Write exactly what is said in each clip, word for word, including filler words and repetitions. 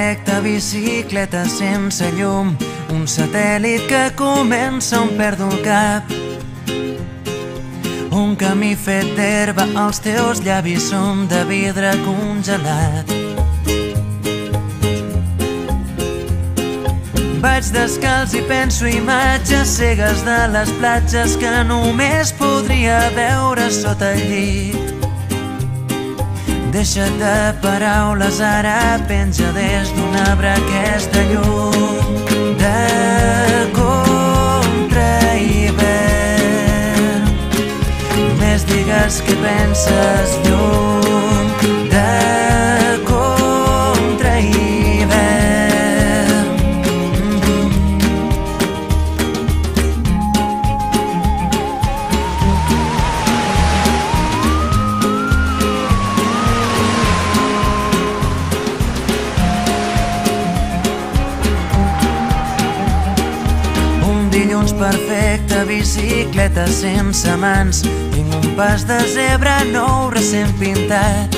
perfecte, bicicleta sense llum, un satèl·lit que comença on perdo el cap. Un camí fet d'herba, els teus llavis són de vidre congelat. Vaig descalç i penso imatges cegues de les platges que només podria veure sota el llit. Deixa't de paraules, ara penja des d'un arbre aquesta llum de contra-hivern. Més digues que penses llum de perfecte, bicicleta sense mans, tinc un pas de zebra nou recent pintat.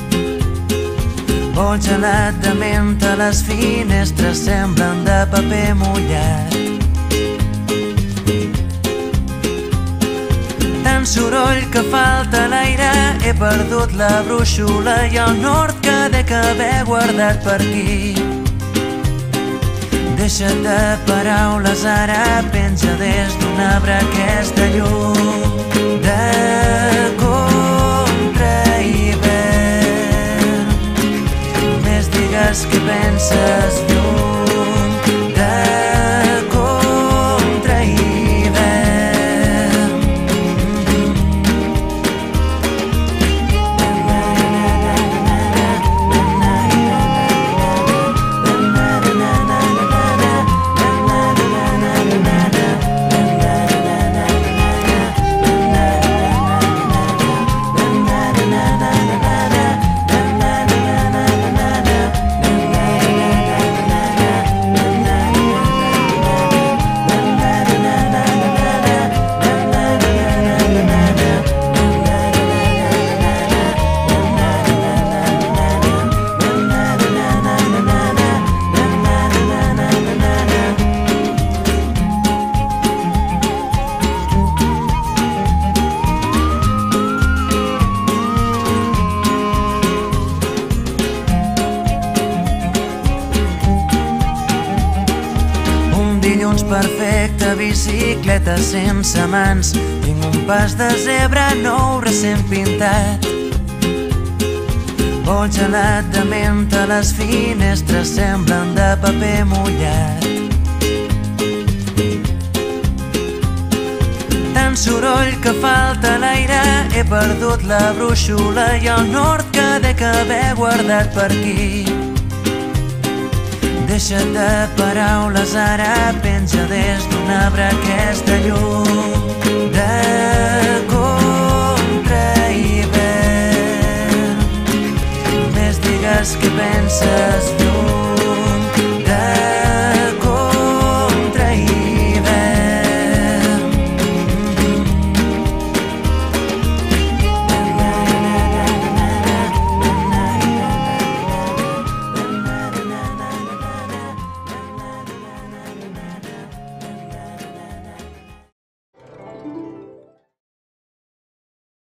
Vol gelat de menta, les finestres semblen de paper mullat. Tant soroll que falta l'aire, he perdut la brúixola i el nord que dec haver guardat per aquí. Deixa't de paraules, ara penja des d'un arbre aquesta llum de contra-hivern. Més digues que penses llum de perfecte, bicicleta sense mans, tinc un pas de zebra nou recent pintat. Vol gelat de menta, les finestres semblen de paper mullat. Tant soroll que falta l'aire, he perdut la brúixola i el nord que dec haver guardat per aquí. Deixa't de paraules, ara penja des d'un arbre aquesta llum de contra-hivern. Més digues que penses